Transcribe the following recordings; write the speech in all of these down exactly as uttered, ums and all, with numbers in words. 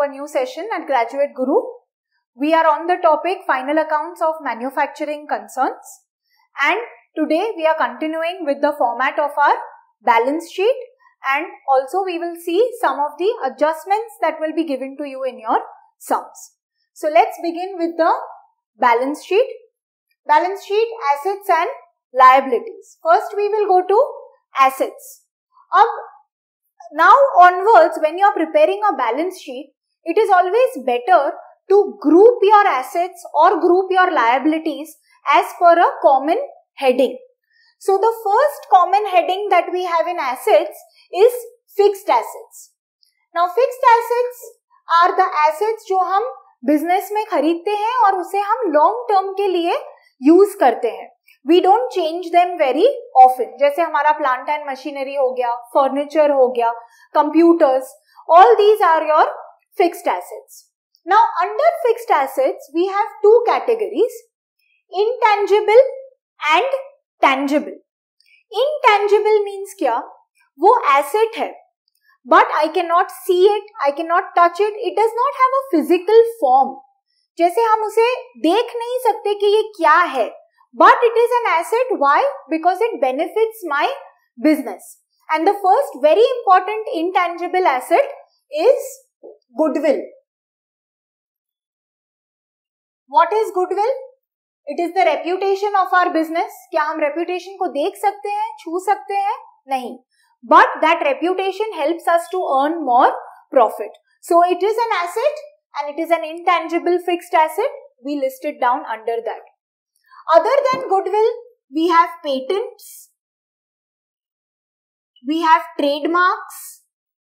a new session at Graduate Guru. We are on the topic Final Accounts of Manufacturing Concerns, and today we are continuing with the format of our balance sheet, and also we will see some of the adjustments that will be given to you in your sums. So let's begin with the balance sheet. Balance sheet, assets and liabilities. First we will go to assets. Ab, now onwards, when you are preparing a balance sheet, it is always better to group your assets or group your liabilities as per a common heading. So the first common heading that we have in assets is fixed assets. Now fixed assets are the assets जो हम business में खरीदते हैं और उसे हम long term के लिए use करते हैं. We don't change them very often. जैसे हमारा plant and machinery हो गया, furniture हो गया, computers, all these are your fixed assets. Now under fixed assets we have two categories, intangible and tangible. Intangible means क्या? वो asset है, but I cannot see it, I cannot touch it, it does not have a physical form. जैसे हम उसे देख नहीं सकते कि ये क्या है, but it is an asset. Why? Because it benefits my business. And the first very important intangible asset is goodwill. What is goodwill? It is the reputation of our business. क्या हम reputation को देख सकते हैं, छू सकते हैं? नहीं. But that reputation helps us to earn more profit. So it is an asset and it is an intangible fixed asset. We list it down under that. Other than goodwill, we have patents, we have trademarks,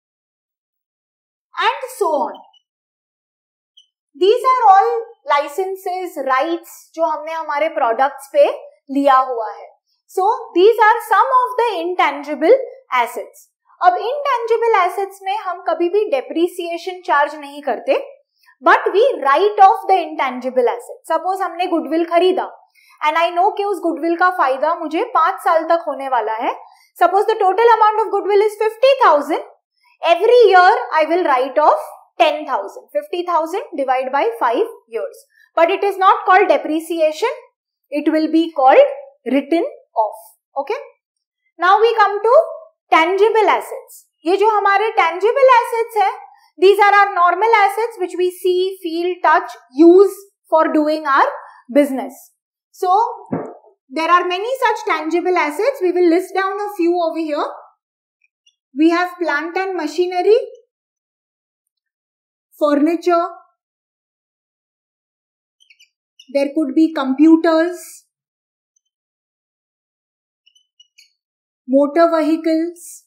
and so on. These are all licenses, rights जो हमने हमारे products पे लिया हुआ है. So these are some of the intangible assets. अब intangible assets में हम कभी भी depreciation charge नहीं करते, but we write off the intangible assets. Suppose हमने goodwill खरीदा, and I know कि उस goodwill का फायदा मुझे पांच साल तक होने वाला है. Suppose the total amount of goodwill is fifty thousand. Every year I will write off ten thousand. fifty thousand divided by five years. But it is not called depreciation. It will be called written off. Okay. Now we come to tangible assets. ये जो हमारे tangible assets है, these are our normal assets which we see, feel, touch, use for doing our business. So there are many such tangible assets. We will list down a few over here. We have plant and machinery, furniture, there could be computers, motor vehicles,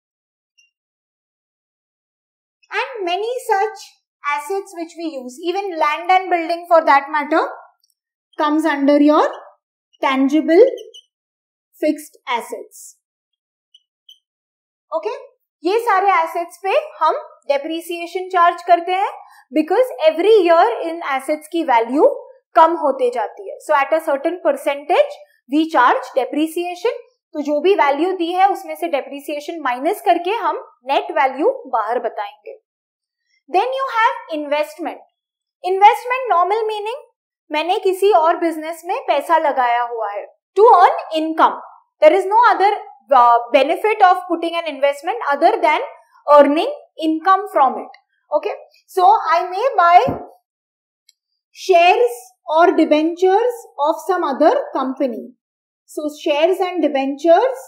and many such assets which we use. Even land and building for that matter comes under your tangible fixed assets. Okay? ये सारे assets पे हम depreciation charge करते हैं because every year in assets की value कम होते जाती है. So at a certain percentage we charge depreciation. तो जो भी value दी है उसमें से depreciation minus करके हम net value बाहर बताएंगे. Then you have investment. Investment normal meaning मैंने किसी और business में पैसा लगाया हुआ है. To earn income. There is no other uh, benefit of putting an investment other than earning income from it. Okay. So I may buy shares or debentures of some other company. So shares and debentures.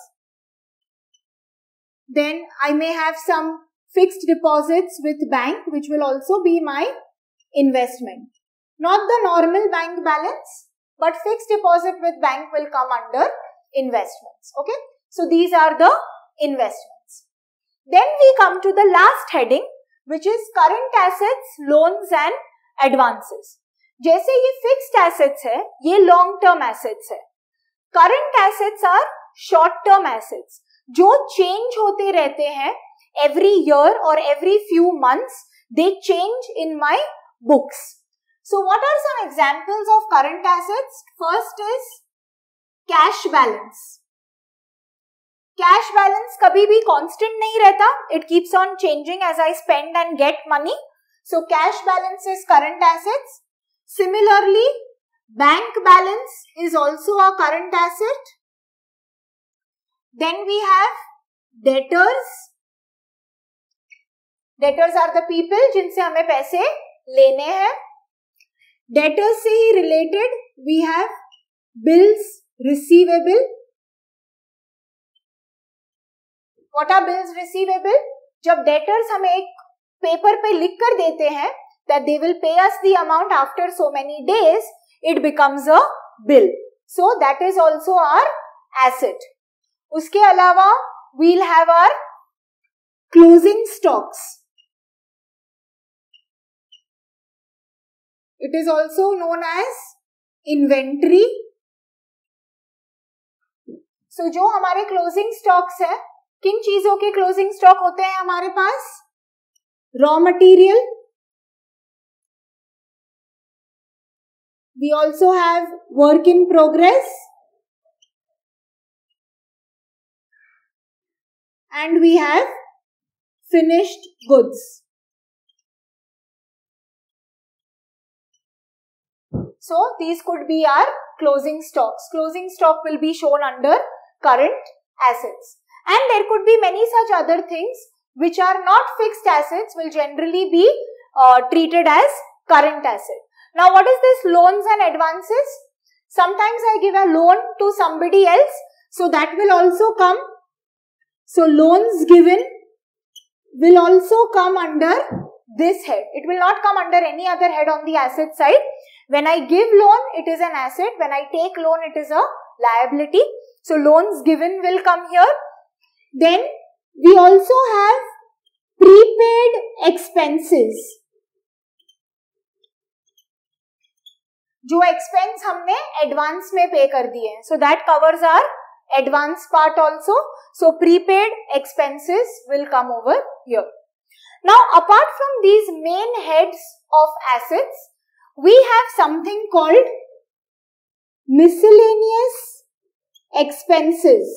Then I may have some fixed deposits with bank which will also be my investment. Not the normal bank balance, but fixed deposit with bank will come under investments. Okay. So these are the investments. Then we come to the last heading, which is current assets, loans and advances. जैसे ये fixed assets है, ये long term assets है. Current assets are short term assets, जो change होते रहते हैं every year or every few months. They change in my books. So what are some examples of current assets? First is cash balance. Cash balance कभी भी constant नहीं रहता. It keeps on changing as I spend and get money. So cash balance is current assets. Similarly, bank balance is also a current asset. Then we have debtors. Debtors are the people जिनसे हमें पैसे लेने हैं. Debtors से ही related we have bills receivable. What are bills receivable? जब debtors हमें एक paper पे लिख कर देते हैं that they will pay us the amount after so many days, it becomes a bill. So that is also our asset. उसके अलावा we'll have our closing stocks. It is also known as inventory. So जो हमारे closing stocks है, किन चीजों के closing stock होते हैं हमारे पास? Raw material. We also have work in progress. And we have finished goods. So these could be our closing stocks. Closing stock will be shown under current assets. And there could be many such other things which are not fixed assets, will generally be uh, treated as current asset. Now what is this loans and advances? Sometimes I give a loan to somebody else, so that will also come. So loans given will also come under this head. It will not come under any other head on the asset side. When I give loan, it is an asset. When I take loan, it is a liability. So loans given will come here. Then we also have prepaid expenses. जो expense हमने advance में pay कर दिए हैं. So that covers our advance part also. So prepaid expenses will come over here. Now apart from these main heads of assets, we have something called miscellaneous expenses.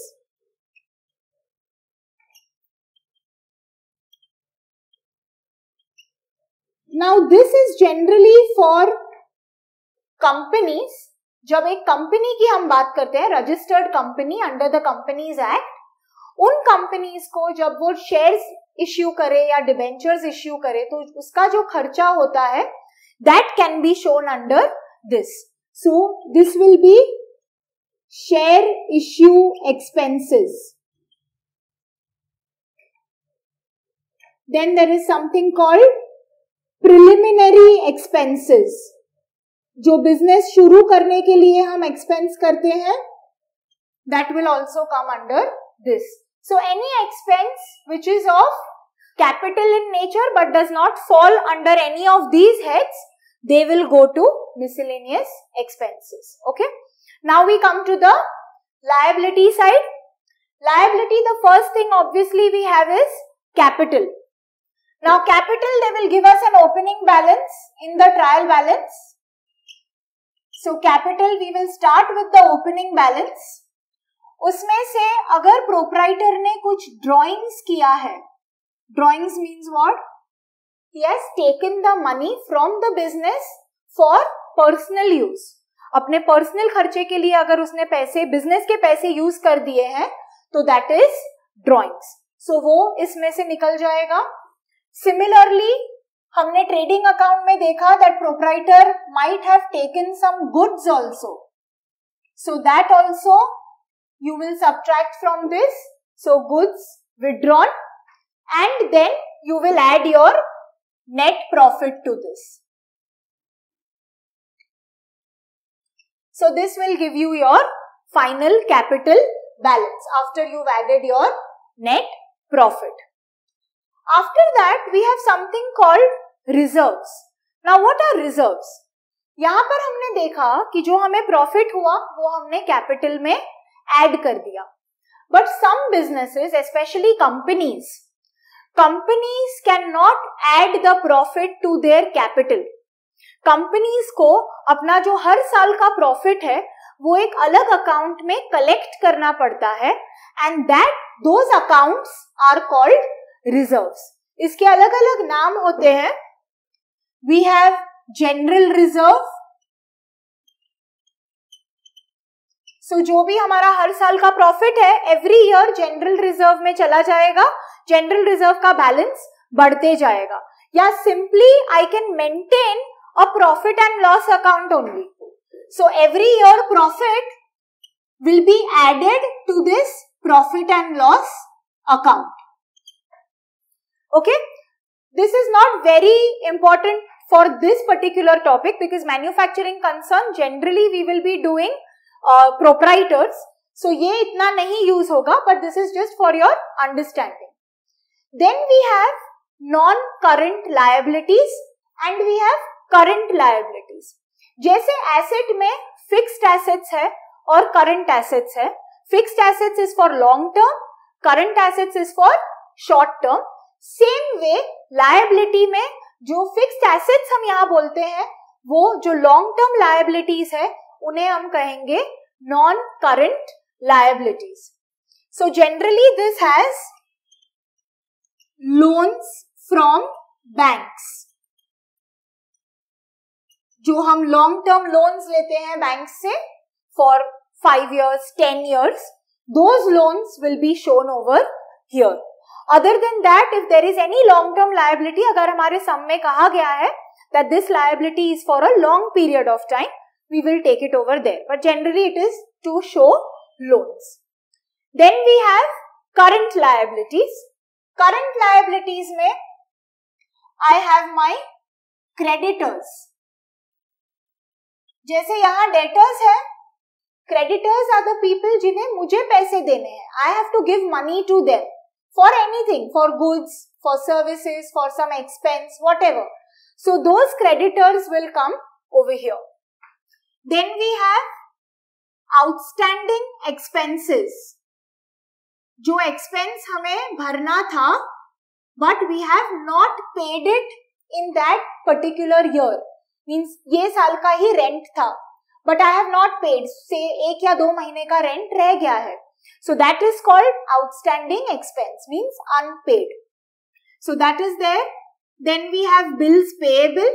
Now this is generally for companies. जब एक company की हम बात करते हैं, registered company under the companies act, उन companies को जब वो शेयर्स इश्यू करे या डिबेंचर्स इश्यू करे तो उसका जो खर्चा होता है that can be shown under this. So this will be share issue expenses. Then there is something called preliminary expenses. जो बिजनेस शुरू करने के लिए हम एक्सपेंस करते हैं, that will also come under this. So any expense which is of capital in nature but does not fall under any of these heads, they will go to miscellaneous expenses. Okay. Now we come to the liability side. Liability, the first thing obviously we have is capital. Now capital, they will give us an opening balance in the trial balance. So capital, we will start with the opening balance. उसमें से अगर proprietor ने कुछ drawings किया है, drawings means what? He has taken the money from the business for personal use. अपने personal खर्चे के लिए अगर उसने पैसे बिजनेस के पैसे यूज कर दिए हैं तो दैट इज ड्रॉइंग्स. सो वो इसमें से निकल जाएगा. सिमिलरली हमने ट्रेडिंग अकाउंट में देखा that proprietor might have taken some goods also, so that also you will subtract from this. So goods withdrawn and then you will add your net profit to this. So this will give you your final capital balance after you've added your net profit. After that we have something called reserves. Now what are reserves? यहाँ पर हमने देखा कि जो हमें profit हुआ वो हमने capital में add कर दिया. But some businesses, especially companies, companies cannot add the profit to their capital. Companies को अपना जो हर साल का प्रॉफिट है वो एक अलग अकाउंट में कलेक्ट करना पड़ता है and that those accounts are called reserves. इसके अलग अलग नाम होते हैं. we have general reserve. So जो भी हमारा हर साल का प्रॉफिट है एवरी ईयर जनरल रिजर्व में चला जाएगा, जनरल रिजर्व का बैलेंस बढ़ते जाएगा. या simply I can maintain a profit and loss account only. So every year profit will be added to this profit and loss account. Okay, this is not very important for this particular topic because manufacturing concern generally we will be doing uh, proprietors, so ये इतना नहीं use होगा, but this is just for your understanding. Then we have non-current liabilities and we have current liabilities. जैसे asset में fixed assets है और current assets है. Fixed assets is for long term, current assets is for short term. Same way liability में जो fixed assets हम यहां बोलते हैं वो जो लॉन्ग टर्म लायबिलिटीज है उन्हें हम कहेंगे non current liabilities. So generally this has loans from banks. जो हम लॉन्ग टर्म लोन्स लेते हैं बैंक से for five years, ten years, those loans will be shown over here. Other than that, if there is any long-term liability, अगर हमारे sum में कहा गया है that this liability is for a long period of time, we will take it over there. But generally it is to show loans. Then we have current liabilities. Current liabilities में I have my creditors. जैसे यहाँ debtors है, creditors are the people जिन्हें मुझे पैसे देने हैं. I have to give money to them for anything, for goods, for services, for some expense, whatever. So those creditors will come over here. Then we have outstanding expenses. जो expense हमें भरना था, but we have not paid it in that particular year. Means ये साल का ही rent था. But I have not paid. से एक या दो महीने का रेंट रह गया है. So that is called outstanding expense, means unpaid. So that is there. Then we have bills payable.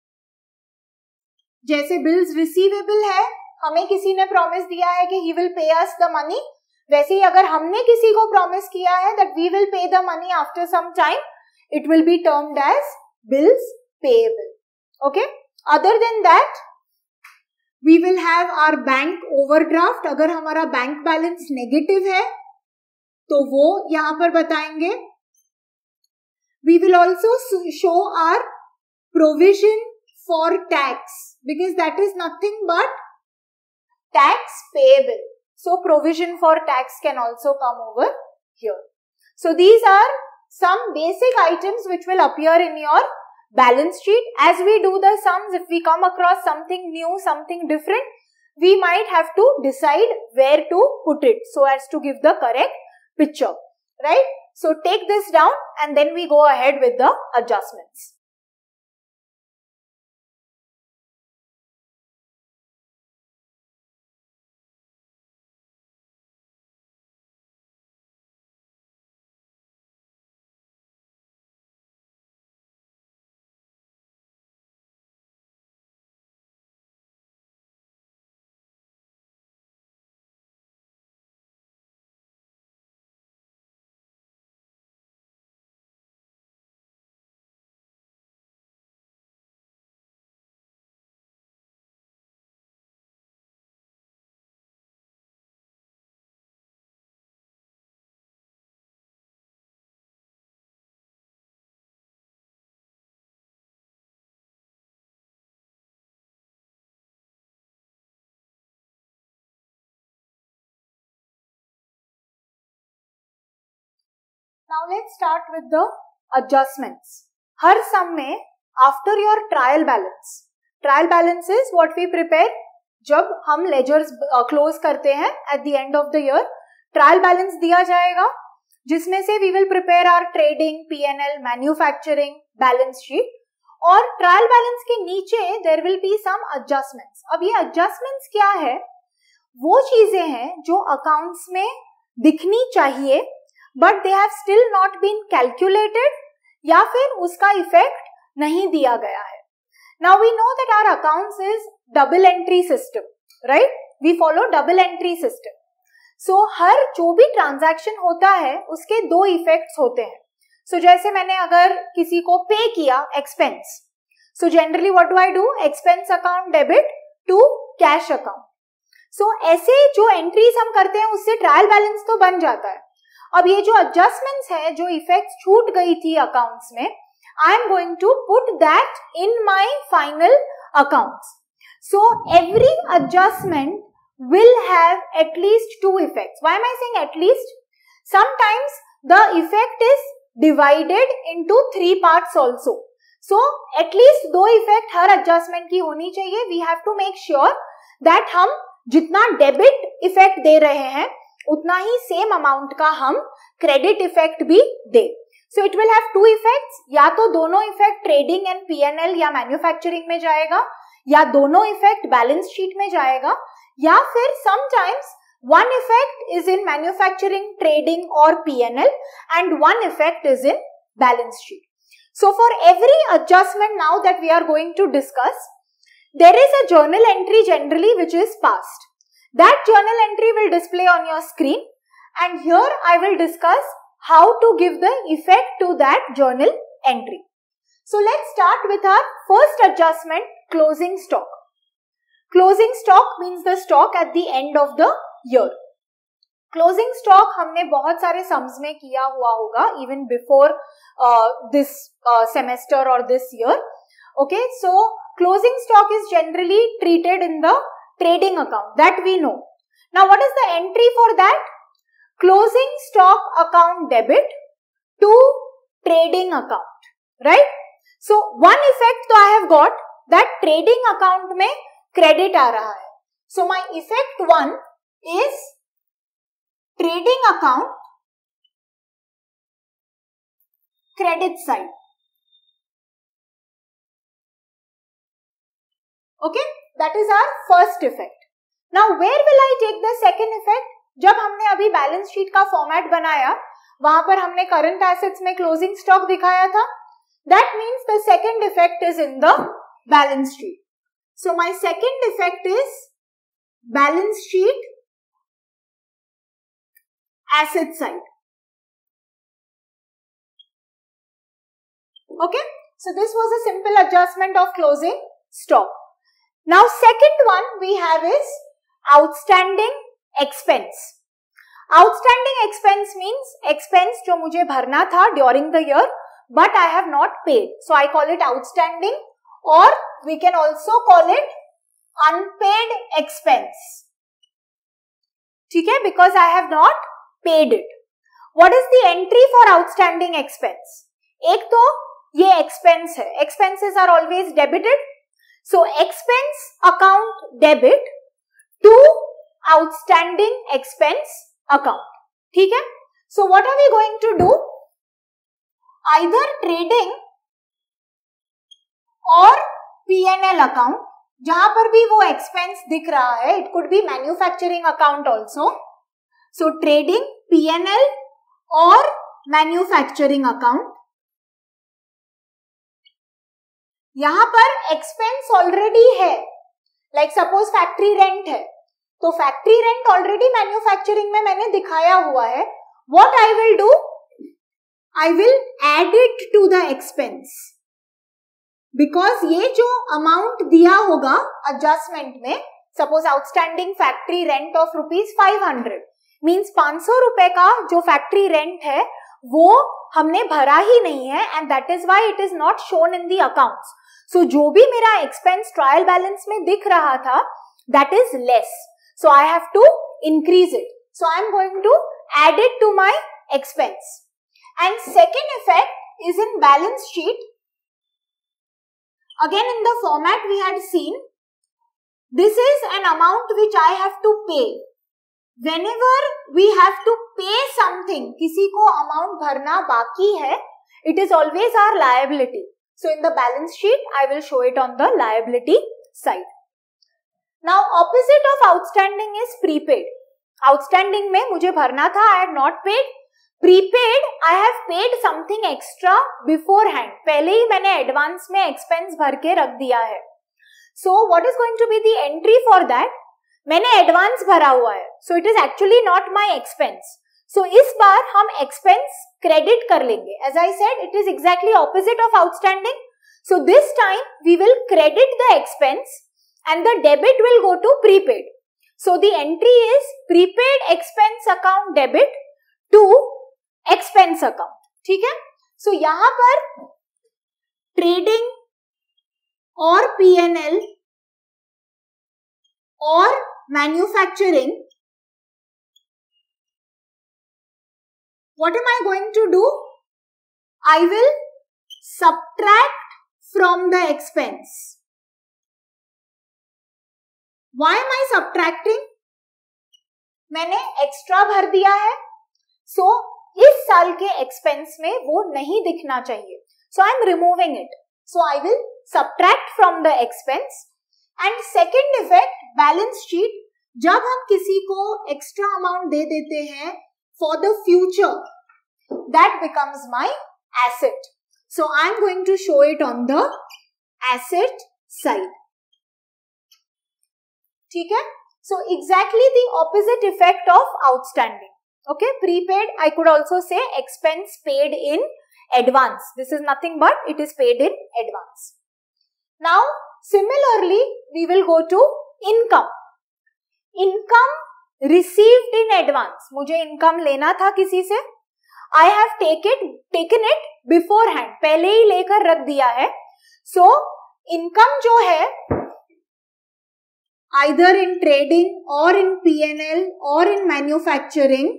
जैसे bills receivable है, हमें किसी ने promise दिया है कि he will pay us the money. वैसे ही अगर हमने किसी को promise किया है that we will pay the money after some time, it will be termed as bills payable. Okay? Other than that, we will have our bank overdraft. अगर हमारा bank balance negative है तो वो यहां पर बताएंगे. We will also show our provision for tax because that is nothing but tax payable. So provision for tax can also come over here. So these are some basic items which will appear in your balance sheet. As we do the sums, if we come across something new, something different, we might have to decide where to put it so as to give the correct picture, right? So take this down and then we go ahead with the adjustments. Now let's start with the adjustments. Her sum में after your trial balance, trial balance is what we prepare जब हम ledgers uh, close करते हैं at the end of the year. Trial balance दिया जाएगा जिसमें से we will prepare our trading, P and L, manufacturing, balance sheet. और trial balance के नीचे there will be some adjustments. अब ये adjustments क्या है? वो चीजें हैं जो accounts में दिखनी चाहिए but they have still not been calculated या फिर उसका इफेक्ट नहीं दिया गया है. Now we know that our accounts is double entry system, right? We follow double entry system. So हर जो भी ट्रांजैक्शन होता है उसके दो इफेक्ट्स होते हैं. So जैसे मैंने अगर किसी को पे किया expense, so generally what do I do? Expense account debit to cash account. So ऐसे जो एंट्रीज हम करते हैं उससे ट्रायल बैलेंस तो बन जाता है. अब ये जो एडजस्टमेंट्स है, जो इफेक्ट्स छूट गई थी अकाउंट्स में, I am going to put that in my final accounts. So every adjustment will have at least two effects. Why am I saying at least? Sometimes the effect is divided into three parts also. So at least दो effect हर adjustment की होनी चाहिए. We have to make sure that हम जितना debit effect दे रहे हैं उतना ही same amount का हम credit effect भी दे. So it will have two effects. या तो दोनों effect trading and P and L या manufacturing में जाएगा, या दोनों effect balance sheet में जाएगा, या फिर sometimes one effect is in manufacturing, trading or P and L and one effect is in balance sheet. So for every adjustment now that we are going to discuss, there is a journal entry generally which is passed. That journal entry will display on your screen, and here I will discuss how to give the effect to that journal entry. So let's start with our first adjustment, closing stock. Closing stock means the stock at the end of the year. Closing stock हमने बहुत सारे sums में किया हुआ होगा even before uh, this uh, semester or this year. Okay, so closing stock is generally treated in the trading account, that we know. Now what is the entry for that? Closing stock account debit to trading account, right? So one effect तो I have got that trading account में credit आ रहा है. So my effect one is trading account credit side. Okay, that is our first effect. Now where will I take the second effect? जब हमने अभी balance sheet का format बनाया, वहां पर हमने करंट एसेट्स में क्लोजिंग स्टॉक दिखाया था. That means the second effect is in the balance sheet. So my second effect is balance sheet asset side. Okay, so this was a simple adjustment of closing stock. Now second one we have is outstanding expense. Outstanding expense means expense जो मुझे भरना था during the year but I have not paid, so I call it outstanding, और we can also call it unpaid expense. ठीक है, because I have not paid it. What is the entry for outstanding expense? एक तो ये expense है, expenses are always debited, so expense account debit to outstanding expense account. ठीक है, so what are we going to do? Either trading or P and L account, जहां पर भी वो expense दिख रहा है, it could be manufacturing account also. So trading, P and L or manufacturing account. यहां पर expense already है, like suppose factory rent है, तो फैक्ट्री रेंट ऑलरेडी मैन्युफैक्चरिंग में मैंने दिखाया हुआ है. What I will do? I will add it to the expense, because ये जो अमाउंट दिया होगा एडजस्टमेंट में, suppose outstanding factory rent of rupees five hundred means पांच सौ रुपए का जो फैक्ट्री रेंट है वो हमने भरा ही नहीं है, and that is why it is not shown in the accounts. So जो भी मेरा एक्सपेंस ट्रायल बैलेंस में दिख रहा था that is less. So I have to increase it. So I am going to add it to my expense. And second effect is in balance sheet. Again in the format we had seen, this is an amount which I have to pay. Whenever we have to pay something, किसी को amount भरना बाकी है, it is always our liability. So in the balance sheet, I will show it on the liability side. Now opposite of outstanding is prepaid. Outstanding में मुझे भरना था, I had not paid, prepaid, I have paid something extra beforehand, पहले ही मैंने advance में expense भर के रख दिया है. So what is going to be the entry for that? मैंने एडवांस भरा हुआ है, so it is actually not my expense. सो इस बार हम एक्सपेंस क्रेडिट कर लेंगे. As I said, it is exactly opposite of outstanding. So this time we will credit the expense and the debit will go to prepaid. So the entry is prepaid expense account debit to expense account. ठीक है? So यहाँ पर trading और P and L और manufacturing, what am I going to do? I will subtract from the expense. Why am I subtracting? मैंने extra भर दिया है, सो so, इस साल के एक्सपेंस में वो नहीं दिखना चाहिए. So I am removing it. So I will subtract from the expense. And second effect, balance sheet, जब हम किसी को एक्स्ट्रा अमाउंट दे देते हैं for the future, that becomes my asset. So I am going to show it on the asset side. ठीक है? So exactly the opposite effect of outstanding. Okay, prepaid, I could also say expense paid in advance. This is nothing but it is paid in advance. Now similarly we will go to income. Income received in advance, मुझे income लेना था किसी से. I have taken taken it beforehand, पहले ही लेकर रख दिया है. सो so, इनकम जो है either in trading or in P and L or in manufacturing,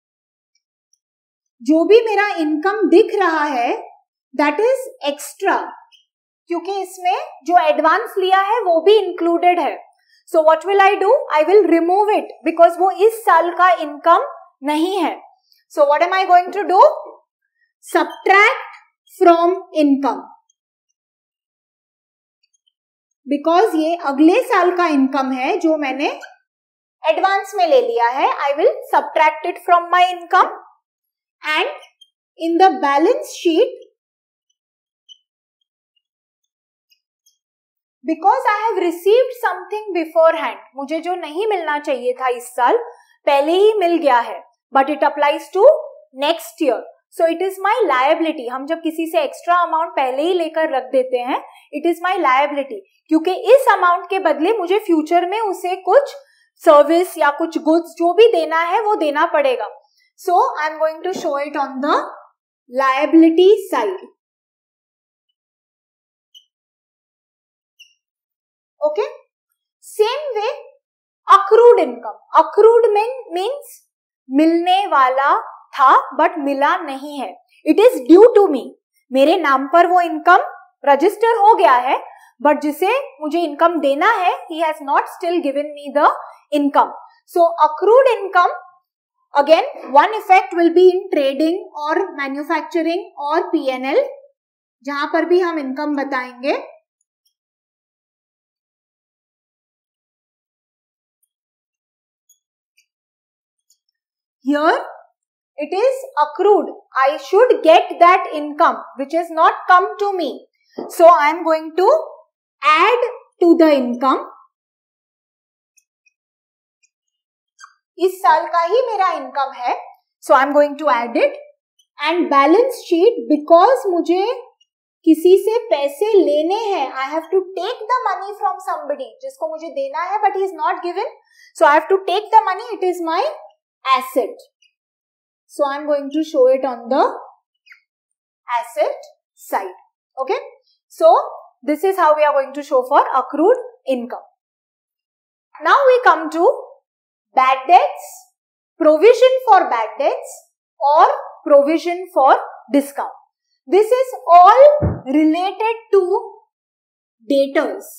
जो भी मेरा इनकम दिख रहा है that is extra, क्योंकि इसमें जो एडवांस लिया है वो भी इंक्लूडेड है. So what will I do? I will remove it because वो इस साल का इनकम नहीं है. So what am I going to do? Subtract from income. Because ये अगले साल का इनकम है जो मैंने एडवांस में ले लिया है. I will subtract it from my income and in the balance sheet, because I have received something beforehand, मुझे जो नहीं मिलना चाहिए था इस साल पहले ही मिल गया है, but it applies to next year. So it is my liability. हम जब किसी से एक्स्ट्रा अमाउंट पहले ही लेकर रख देते हैं, इट इज माई लायबिलिटी, क्योंकि इस अमाउंट के बदले मुझे फ्यूचर में उसे कुछ सर्विस या कुछ गुड्स जो भी देना है वो देना पड़ेगा. So I am going to show it on the liability side. Okay, same way accrued income. Accrued means मिलने वाला था बट मिला नहीं है. It is due to me, मेरे नाम पर वो इनकम रजिस्टर हो गया है, बट जिसे मुझे इनकम देना है he has not still given me the income. So accrued income, again one effect will be in trading or manufacturing or P and L, जहां पर भी हम इनकम बताएंगे. Here it is accrued. I should get that income which is not come to me. So I am going to add to the income. इस साल का ही मेरा income है, so I am going to add it. And balance sheet, because मुझे किसी से पैसे लेने हैं, I have to take the money from somebody, जिसको मुझे देना है but he is not given, so I have to take the money. It is my asset. So I am going to show it on the asset side. Okay. So this is how we are going to show for accrued income. Now we come to bad debts, provision for bad debts or provision for discount. This is all related to debtors.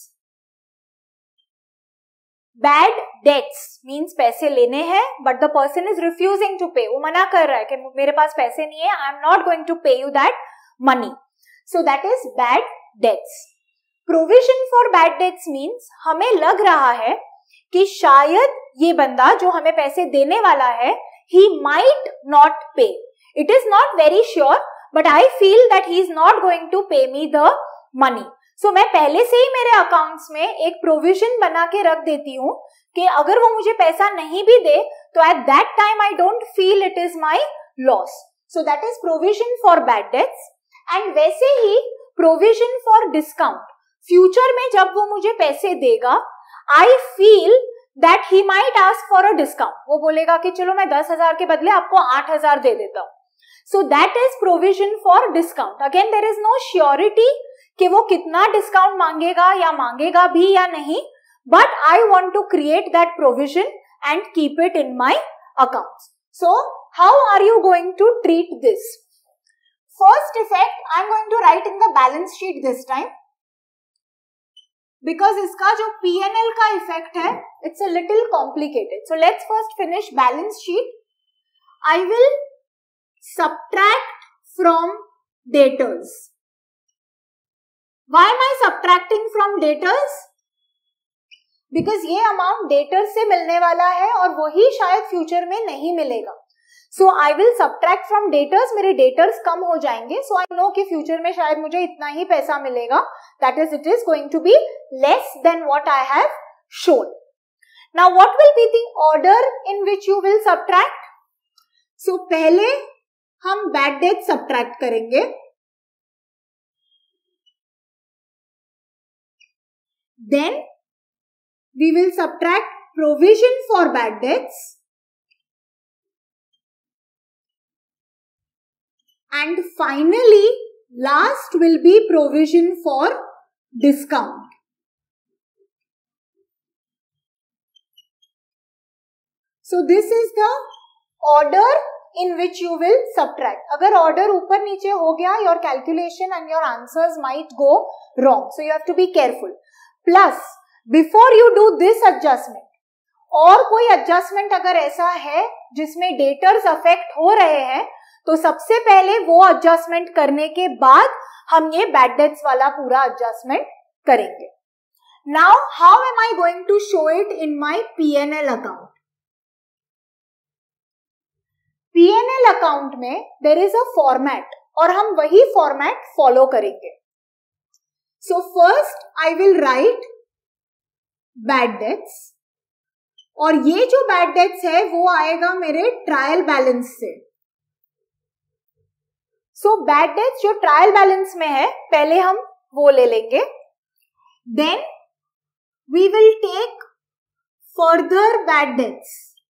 Bad debts means पैसे लेने हैं but the person is refusing to pay. वो मना कर रहा है कि मेरे पास पैसे नहीं है, I am not going to pay you that money. So that is bad debts. Provision for bad debts means हमें लग रहा है कि शायद ये बंदा जो हमें पैसे देने वाला है, he might not pay. It is not very sure, but I feel that he is not going to pay me the money. So मैं पहले से ही मेरे अकाउंट्स में एक प्रोविजन बना के रख देती हूँ कि अगर वो मुझे पैसा नहीं भी दे तो at that time I don't feel it is my loss. So that is provision for bad debts. And वैसे ही provision for discount. फ्यूचर में जब वो मुझे पैसे देगा, I feel that he might ask for a discount. वो बोलेगा कि चलो मैं दस हजार के बदले आपको आठ हजार दे देता हूँ. So that is provision for discount. Again, there is no surety कि वो कितना डिस्काउंट मांगेगा या मांगेगा भी या नहीं, but I want to create that provision and keep it in my accounts. So how are you going to treat this? First effect I am going to write in the balance sheet this time. Because इसका जो P and L का effect है, it's a little complicated. So let's first finish balance sheet. I will subtract from debtors. Why am I subtracting from debtors? Because ये amount debtors से मिलने वाला है और वही शायद फ्यूचर में नहीं मिलेगा. So I will subtract from debtors. मेरे debtors कम हो जाएंगे. So I know कि फ्यूचर में शायद मुझे इतना ही पैसा मिलेगा. That is, it is going to be less than what I have shown. Now what will be the order in which you will subtract? So पहले हम bad debt subtract करेंगे. Then we will subtract provision for bad debts. And finally, last will be provision for discount. So this is the order in which you will subtract. अगर order ऊपर नीचे हो गया, your calculation and your answers might go wrong. So you have to be careful. Plus, before you do this adjustment, और कोई adjustment अगर ऐसा है जिसमें debtors affect हो रहे हैं, तो सबसे पहले वो एडजस्टमेंट करने के बाद हम ये बैड डेट्स वाला पूरा एडजस्टमेंट करेंगे. Now how am I going to show it in my P and L account? P and L account में देयर इज अ फॉर्मेट और हम वही फॉर्मेट फॉलो करेंगे. So first I will write bad debts और ये जो bad debts है वो आएगा मेरे ट्रायल बैलेंस से. सो बैड डेट्स जो ट्रायल बैलेंस में है पहले हम वो ले लेंगे. Then we will take further bad debts.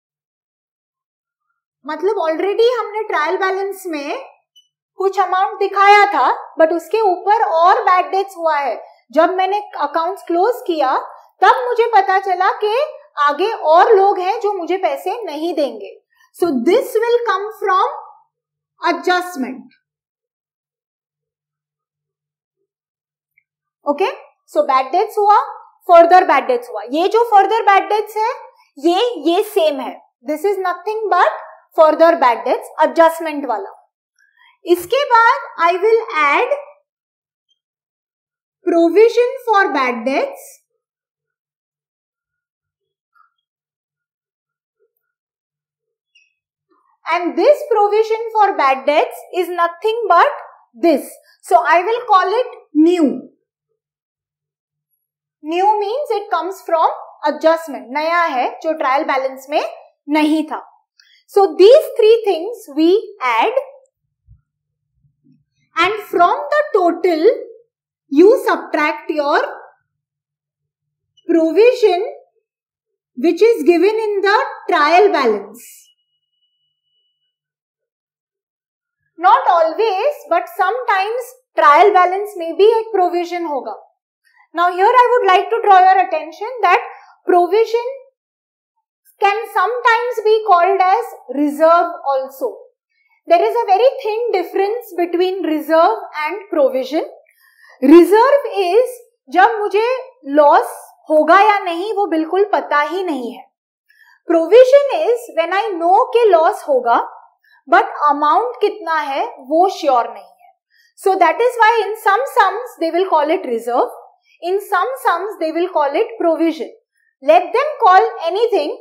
मतलब ऑलरेडी हमने ट्रायल बैलेंस में कुछ अमाउंट दिखाया था, बट उसके ऊपर और बैड डेट्स हुआ है. जब मैंने अकाउंट्स क्लोज किया तब मुझे पता चला कि आगे और लोग हैं जो मुझे पैसे नहीं देंगे. So this will come from adjustment. Okay, so bad debts हुआ, फर्दर बैड डेट्स हुआ. ये जो फर्दर बैड डेट्स है ये ये सेम है. This is nothing but further bad debts adjustment वाला. इसके बाद I will add provision for bad debts and this provision for bad debts is nothing but this. So I will call it new. New means it comes from adjustment. नया है जो trial balance में नहीं था. So these three things we add and from the total you subtract your provision which is given in the trial balance. Not always, but sometimes trial balance में भी एक provision होगा. Now here I would like to draw your attention that provision can sometimes be called as reserve also. There is a very thin difference between reserve and provision. Reserve is जब मुझे loss होगा या नहीं वो बिल्कुल पता ही नहीं है. Provision is when I know कि loss होगा but amount कितना है वो sure नहीं है. So that is why in some sums they will call it reserve. In some sums they will call it provision. Let them call anything.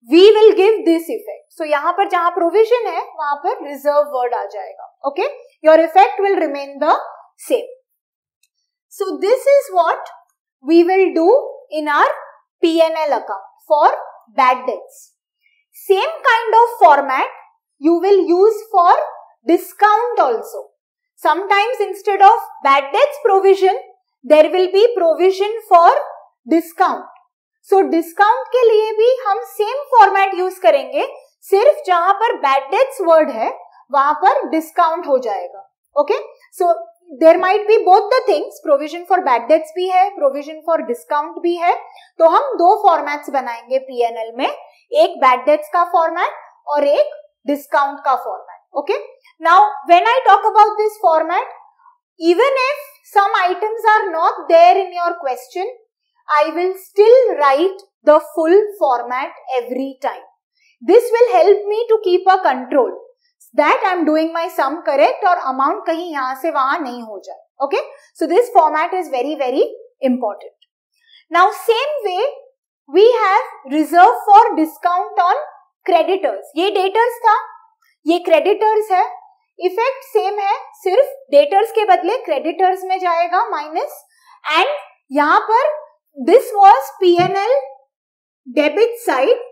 we will give this effect. So यहाँ पर जहाँ provision है वहाँ पर reserve word आ जाएगा. Okay, your effect will remain the same. So this is what we will do in our P and L account for bad debts. Same kind of format you will use for discount also. Sometimes instead of bad debts provision, there will be provision for discount. So discount के लिए भी हम same format use करेंगे, सिर्फ जहाँ पर bad debts word है वहाँ पर discount हो जाएगा. Okay? So there might be both the things, provision for bad debts भी है, provision for discount भी है. तो हम दो formats बनाएंगे P and L में, एक bad debts का format और एक discount का format. Okay? Now when I talk about this format, even if some items are not there in your question, I will still write the full format every time. This will help me to keep a control that I am doing my sum correct और amount कहीं यहाँ से वहाँ नहीं हो जाए. Okay? So this format is very very important. Now same way we have reserve for discount on creditors. ये debtors था, ये creditors है. Effect same है, सिर्फ debtors के बदले creditors में जाएगा minus, and यहाँ पर this was P and L debit side.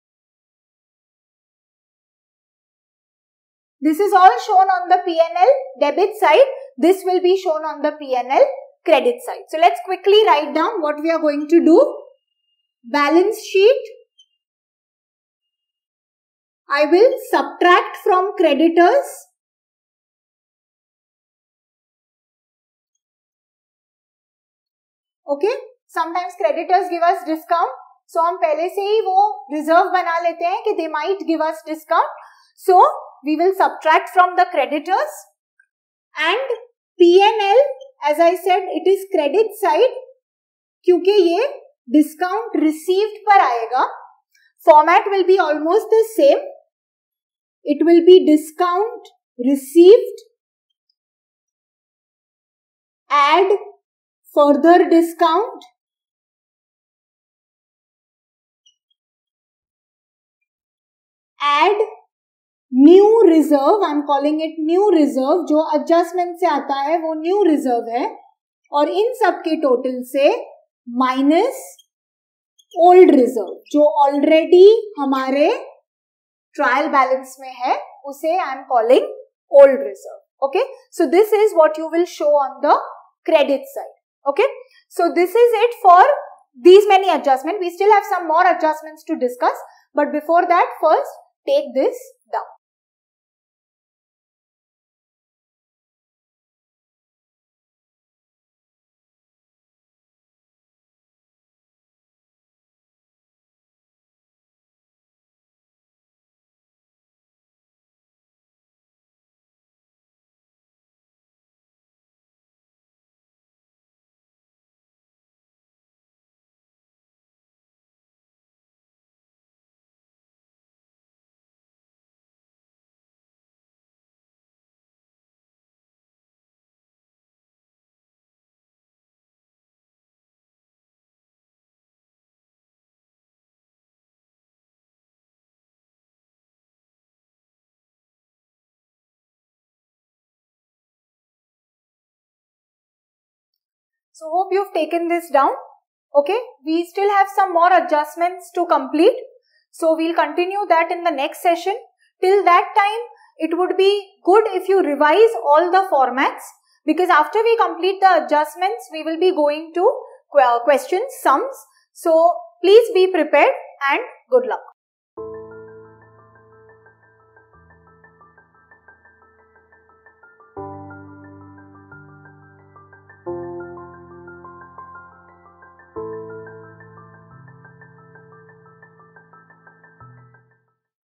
This is all shown on the P and L debit side. This will be shown on the P and L credit side. So let's quickly write down what we are going to do. Balance sheet. I will subtract from creditors. Okay. Sometimes creditors give us discount. So हम पहले से ही वो reserve बना लेते हैं कि they might give us discount. So we will subtract from the creditors, and P and L, as I said, it is credit side क्योंकि ये discount received पर आएगा. Format will be almost the same. It will be discount received, add further discount, add new reserve. I am calling it new reserve. जो adjustment से आता है वो new reserve है, और इन सब के total से minus old reserve जो already हमारे trial balance में है, उसे I am calling old reserve. Okay, so this is what you will show on the credit side. Okay, so this is it for these many adjustments. We still have some more adjustments to discuss, but before that, first take this down. So hope you've taken this down. Okay, we still have some more adjustments to complete. So we'll continue that in the next session. Till that time, it would be good if you revise all the formats, because after we complete the adjustments, we will be going to questions, sums. So please be prepared and good luck.